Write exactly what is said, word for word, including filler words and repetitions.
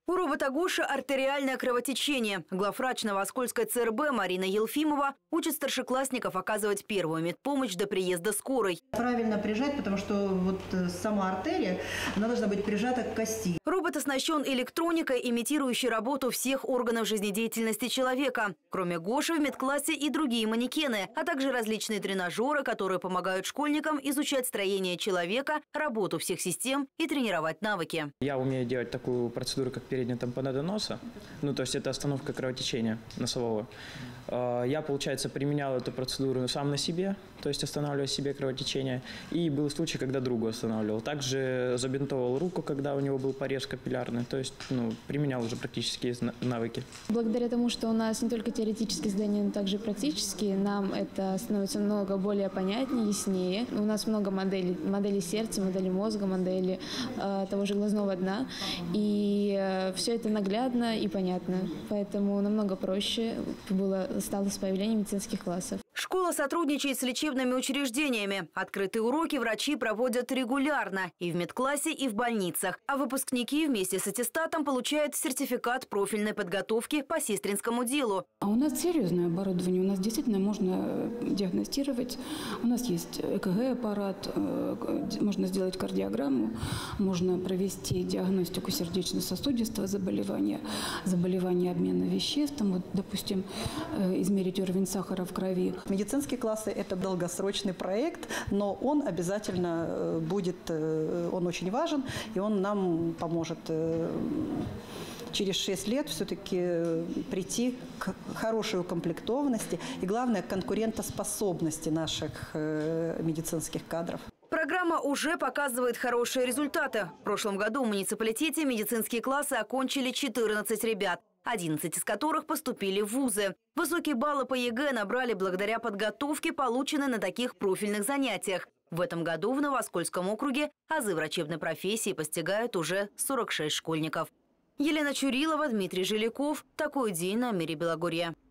У робота Гоши артериальное кровотечение. Главврач Новоскольской ЦРБ Марина Елфимова учит старшеклассников оказывать первую медпомощь до приезда скорой. Правильно прижать, потому что вот сама артерия, она должна быть прижата к кости. Робот оснащен электроникой, имитирующей работу всех органов жизнедеятельности человека. Кроме Гоши в медклассе и другие манекены, а также различные тренажеры, которые помогают школьникам изучать строение человека, работу всех систем и тренировать навыки. Я умею делать такую процедуру, как передняя тампонада носа. Ну, то есть это остановка кровотечения носового. Я, получается, применял эту процедуру сам на себе, то есть останавливая себе кровотечение. И был случай, когда другу останавливал. Также забинтовал руку, когда у него был порез капиллярный. То есть, ну, применял уже практические навыки. Благодаря тому, что у нас не только теоретические задания, но также практические, нам это становится много более понятнее, яснее. У нас много моделей, моделей сердца, моделей мозга, моделей э, того же глазного дна. И э, все это наглядно и понятно. Поэтому намного проще было стало с появлением медицинских классов. Школа сотрудничает с лечебными учреждениями. Открытые уроки врачи проводят регулярно и в медклассе, и в больницах. А выпускники вместе с аттестатом получают сертификат профильной подготовки по сестринскому делу. А у нас серьезное оборудование. У нас действительно можно диагностировать. У нас есть ЭКГ-аппарат, можно сделать кардиограмму, можно провести диагностику сердечно-сосудистого заболевания, заболевания обмена веществ, там, вот, допустим, измерить уровень сахара в крови. Медицинские классы – это долгосрочный проект, но он обязательно будет, он очень важен, и он нам поможет через шесть лет все-таки прийти к хорошей укомплектованности и, главное, к конкурентоспособности наших медицинских кадров. Программа уже показывает хорошие результаты. В прошлом году в муниципалитете медицинские классы окончили четырнадцать ребят, одиннадцать из которых поступили в вузы. Высокие баллы по ЕГЭ набрали благодаря подготовке, полученной на таких профильных занятиях. В этом году в Новоскольском округе азы врачебной профессии постигают уже сорок шесть школьников. Елена Чурилова, Дмитрий Жиляков. Такой день на Мире Белогорья.